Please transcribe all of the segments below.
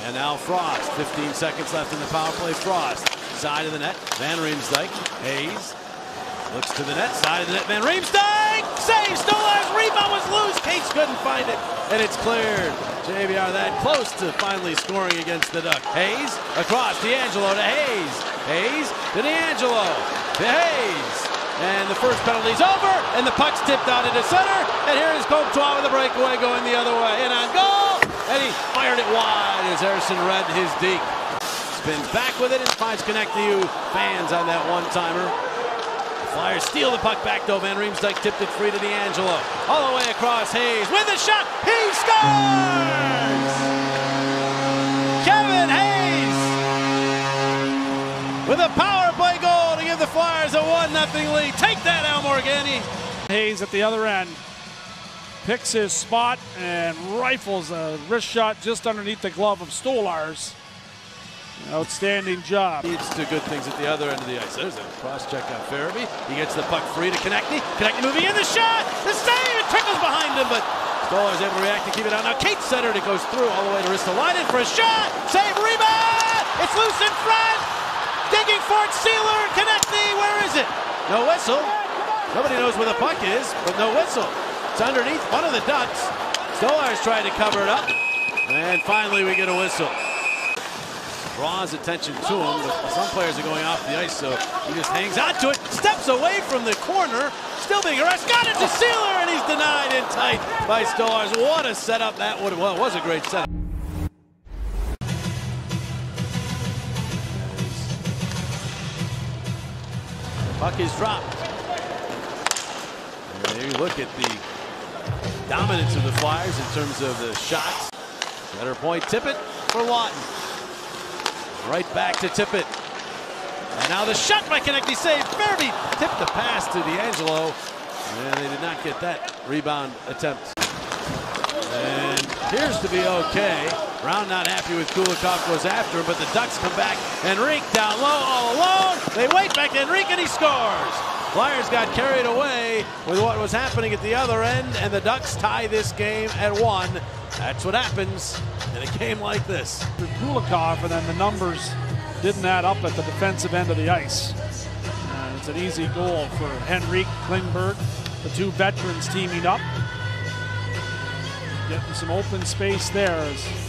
And now Frost, 15 seconds left in the power play. Frost, side of the net, Van Riemsdyk, Hayes, looks to the net, side of the net, Van Riemsdyk, saves, Stolar's rebound was loose, Cates couldn't find it, and it's cleared. JVR that close to finally scoring against the Ducks. Hayes, across, D'Angelo to Hayes, Hayes to D'Angelo, to Hayes, and the first penalty's over, and the puck's tipped out into center, and here is Comtois with a breakaway going the other way, and on goal, and he fired it wide as Harrison read his deke. Spins back with it and finds Connect to You fans on that one-timer. Flyers steal the puck back though. Van Riemsdyk tipped it free to D'Angelo. All the way across Hayes with the shot. He scores! Kevin Hayes with a power play goal to give the Flyers a 1-0 lead. Take that, Al Morganti. Hayes at the other end picks his spot and rifles a wrist shot just underneath the glove of Stolarz. Outstanding job. Leads to good things at the other end of the ice. There's a cross-check on Farabee. He gets the puck free to Konechny. Konechny moving in, the shot! The save! It trickles behind him, but Stolarz able to react and keep it out. Now Cates centered. It goes through all the way to Ristolainen for a shot! Save, rebound! It's loose in front! Digging for it, Sealer, Konechny, where is it? No whistle. Nobody knows where the puck is, but no whistle. It's underneath one of the Ducks. Stolarz tried to cover it up, and finally we get a whistle. Draws attention to him, but some players are going off the ice, so he just hangs on to it, steps away from the corner, still being harassed, got it to Sealer, and he's denied in tight by Stolarz. What a setup that would have, well, it was a great setup. Puck is dropped. And there you look at the dominance of the Flyers in terms of the shots. Better point, Tippett for Lawton. Right back to Tippett. And now the shot by Konechny, saved. Farabee tipped the pass to D'Angelo. And they did not get that rebound attempt. And appears to be okay. Brown not happy with Kulikov, goes after him, but the Ducks come back. Henrique down low, all alone. They wait back to Henrique, and he scores. Flyers got carried away with what was happening at the other end, and the Ducks tie this game at 1. That's what happens in a game like this. For Kulikov, and then the numbers didn't add up at the defensive end of the ice. It's an easy goal for Henrique, Klingberg, the two veterans teaming up. Getting some open space there.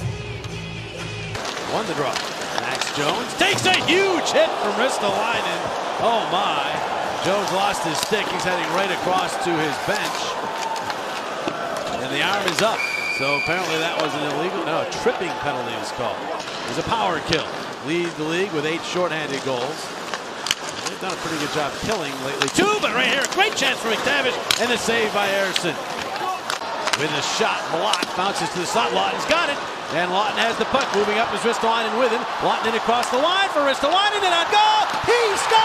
Won the draw. Max Jones takes a huge hit from Ristolainen. Oh my. Jones lost his stick. He's heading right across to his bench. And the arm is up. So apparently that was an illegal, no, a tripping penalty was called. It was a power kill. Leads the league with 8 shorthanded goals. They've done a pretty good job killing lately too, but right here, great chance for McTavish, and the save by Harrison. With a shot blocked, bounces to the slot, Lawton's got it, and Lawton has the puck, moving up is Ristolainen with him. Lawton in across the line for Ristolainen, and on goal, he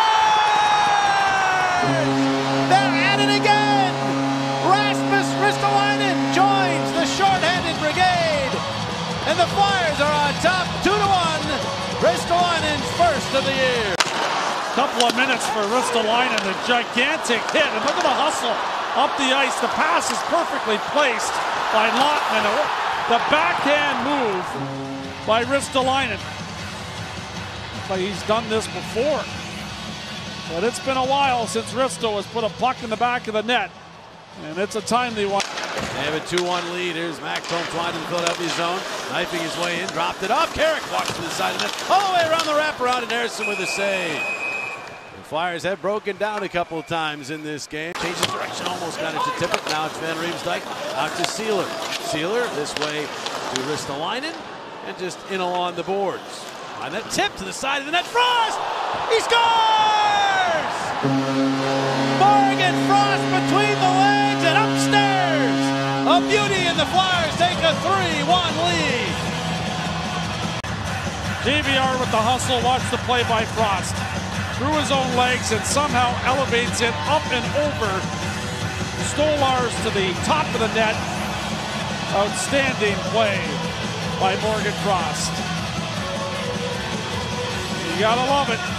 scores! They're at it again! Rasmus Ristolainen joins the short-handed brigade, and the Flyers are on top, 2-1. Ristolainen's first of the year. Couple of minutes for Ristolainen, a gigantic hit, and look at the hustle up the ice. The pass is perfectly placed by Lawton, and the backhand move by Ristolainen. Like he's done this before, but it's been a while since Risto has put a puck in the back of the net, and it's a timely one. They have a 2-1 lead. Here's Mac Comtois in the Philadelphia zone, knifing his way in, dropped it off. Carrick walks to the side of the net, all the way around the wraparound, and Harrison with a save. The Flyers have broken down a couple of times in this game. Changes direction, almost got it to Tippett. Now it's Van Riemsdyk out to Sealer. Sealer this way to Ristolainen, and just in along the boards. On that tip to the side of the net, Frost! He scores! Morgan Frost between the legs and upstairs! A beauty, and the Flyers take a 3-1 lead. JVR with the hustle, watch the play by Frost. Through his own legs and somehow elevates it up and over Stolarz to the top of the net. Outstanding play by Morgan Frost. You gotta love it.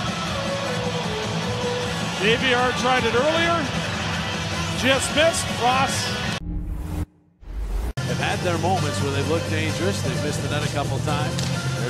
JVR tried it earlier, just missed. Frost have had their moments where they've looked dangerous. They've missed the net a couple times. There's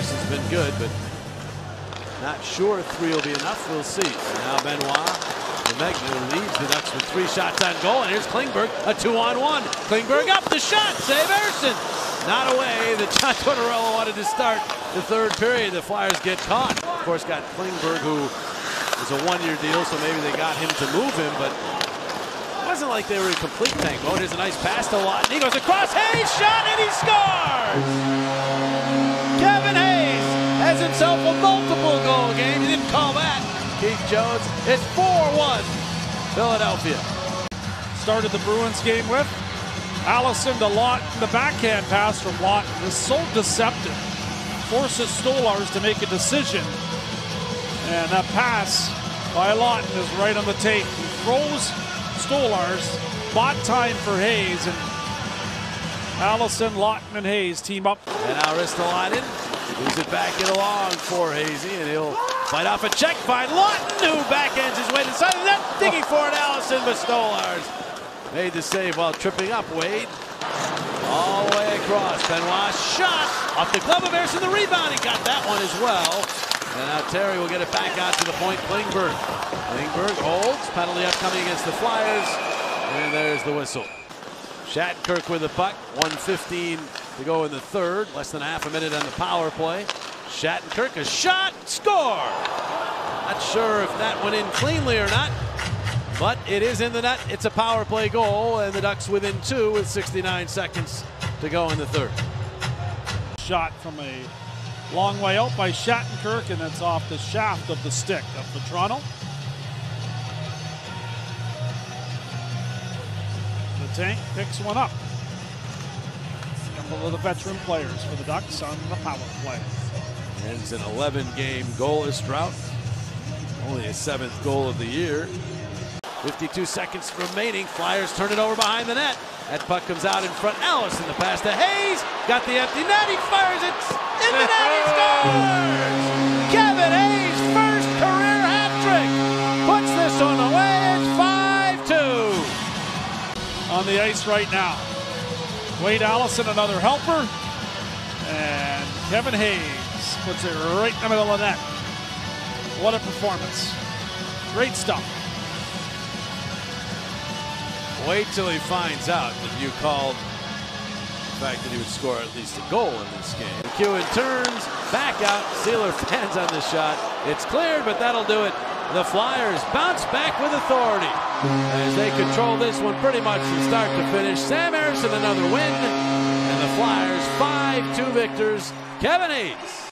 Emerson's been good, but not sure 3 will be enough. We'll see. Now Benoit Megna leads the Ducks with 3 shots on goal, and here's Klingberg, a 2-on-1. Klingberg up the shot, save Emerson. Not away. The John Tortorella wanted to start the 3rd period. The Flyers get caught. Of course, got Klingberg, who is a 1-year deal, so maybe they got him to move him, but it wasn't like they were in complete tank mode. Here's a nice pass to Lawton. He goes across, Hayes shot, and he scores! Kevin Hayes has himself a multiple goal game. He didn't call that. Keith Jones, it's 4-1 Philadelphia. Started the Bruins game with Allison to Lawton. The backhand pass from Lawton is so deceptive. Forces Stolarz to make a decision. And that pass by Lawton is right on the tape. He throws Stolarz, bought time for Hayes, and Allison, Lawton, and Hayes team up. And now Ristolainen moves it back in along for Hazy, and he'll fight off a check by Lawton, who backhands his way to the side of the net, digging for it, Allison, but Stolarz made the save while tripping up Wade. All the way across. Benoit shot off the glove of Emerson. The rebound. He got that one as well. And now Terry will get it back out to the point. Klingberg. Klingberg holds. Penalty upcoming against the Flyers. And there's the whistle. Shattenkirk with the puck. 1:15 to go in the 3rd. Less than half a minute on the power play. Shattenkirk, a shot. Score! Not sure if that went in cleanly or not. But it is in the net. It's a power play goal, and the Ducks within 2 with 69 seconds to go in the 3rd. Shot from a long way out by Shattenkirk, and it's off the shaft of the stick of Toronto. The tank picks one up. A couple of the veteran players for the Ducks on the power play. Ends an 11-game goalless drought. Only his 7th goal of the year. 52 seconds remaining. Flyers turn it over behind the net. That puck comes out in front. Allison, the pass to Hayes. Got the empty net. He fires it in the net. He scores! Kevin Hayes' first career hat trick. Puts this one away. It's 5-2. On the ice right now. Wade Allison, another helper. And Kevin Hayes puts it right in the middle of the net. What a performance. Great stuff. Wait till he finds out that you called the fact that he would score at least a goal in this game. McEwen turns back out. Sealer fans on the shot. It's cleared, but that'll do it. The Flyers bounce back with authority as they control this one pretty much from start to finish. Sam Emerson, another win, and the Flyers 5-2 victors. Kevin Hayes